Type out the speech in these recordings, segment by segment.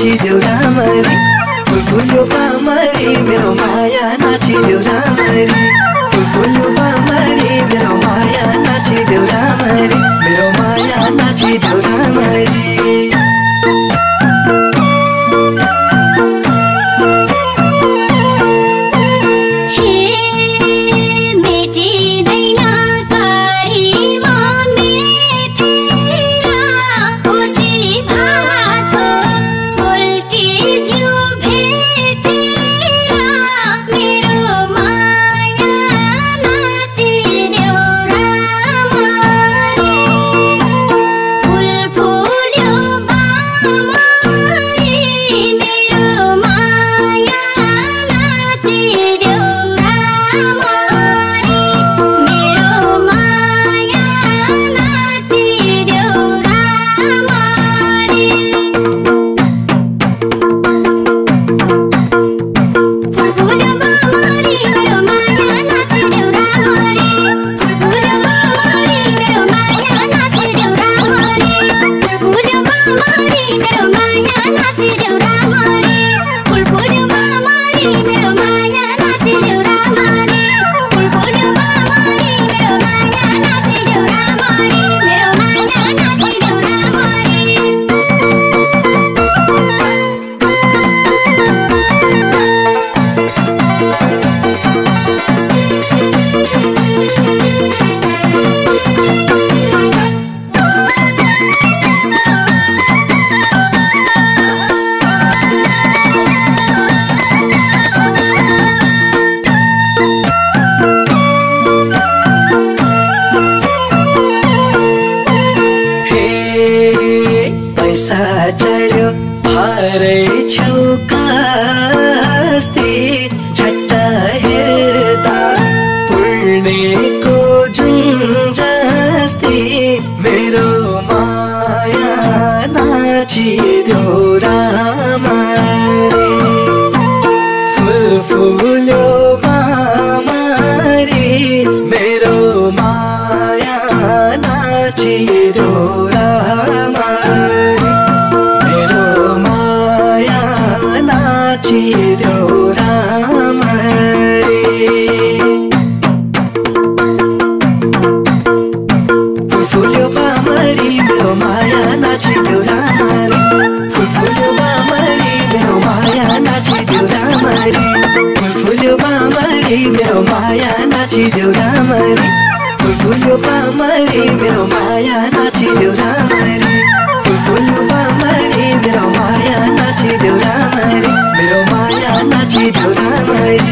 नाचिदेऊ राम्ररी फुलफुल्यो पामरी मेरो माया नाचिदेऊ राम्ररी फुलफुल्यो पामरी मेरो माया नाचिदेऊ राम्ररी मेरो माया नाचिदेऊ राम्ररी चढ्यो भरै छेउका अस्ति झट्टा हेर्दा पुर्णेको जुन जस्ती मेरो माया नाचिदेऊ राम्ररी फुलफुल्यो पामरी मेरो माया नाचिदेऊ राम्ररी नाचिदेऊ राम्ररी फुलफुल्यो पामरी मेरो माया नाचिदेऊ राम्ररी फुलफुल्यो पामरी मेरो माया नाचिदेऊ राम्ररी फुलफुल्यो पामरी मेरो माया नाचिदेऊ राम्ररी फुलफुल्यो पामरी मेरो माया नाचिदेऊ राम्ररी फुलफुल्यो पामरी मेरो माया नाचिदेऊ राम्ररी मेरो माया नाचिदेऊ राम्ररी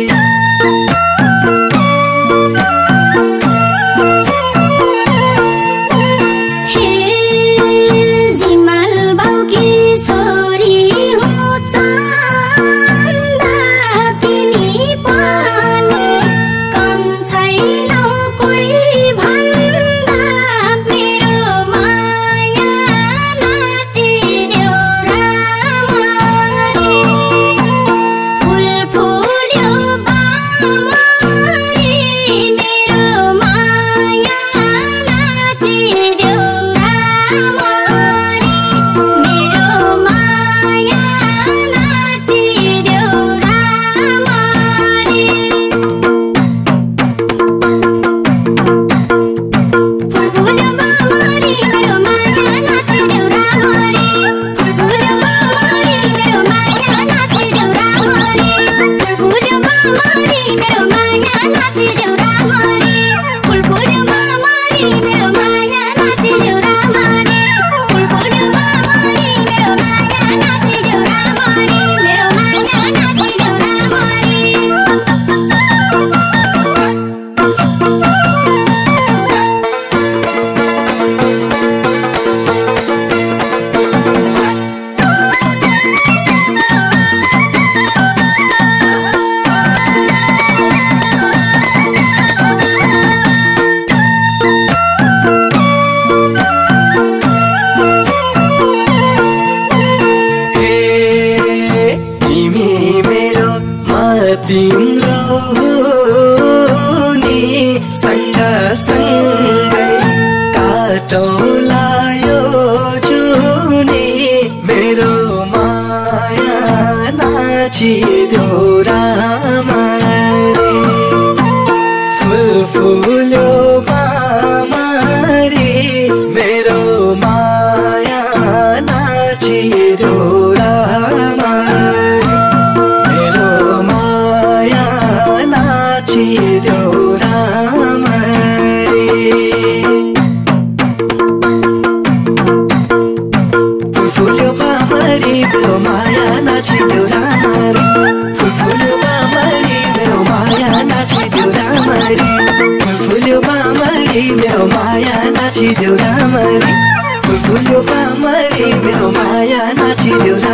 तिम्रो नि सँगसँगै काटौँला यो जुनी मेरो नाचिदेऊ रामरी फुल फुल्यो बामरी मेरो माया नाचिदेऊ रामरी मेरो माया नाचिदेऊ रामरी फुल्यो बामरी मेरो माया नाचिदेऊ रामरी फुल्यो बामरी मेरो माया नाचिदेऊ रामरी फुल्यो बामरी मेरो माया नाचिदेऊ रामरी फुल्यो बामरी मेरो माया नाचिदेऊ